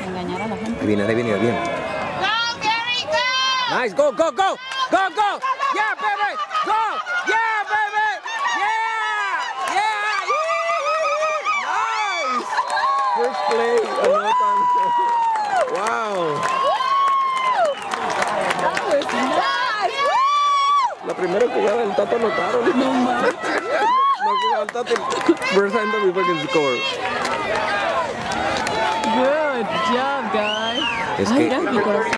engañar a la gente. Ahí viene, ahí viene, ahí viene. Go, Gary, go! Nice, go, go, go, go, go! Yeah, baby, go! Yeah, baby! Yeah! Yeah! Nice! First play, anotan. Wow! That was nice! La primera jugada del Tata anotaron. No mames. No jugaba el Tata. First time that we fucking score. Good job, guys. Es Ay, que- mira, mi corazón.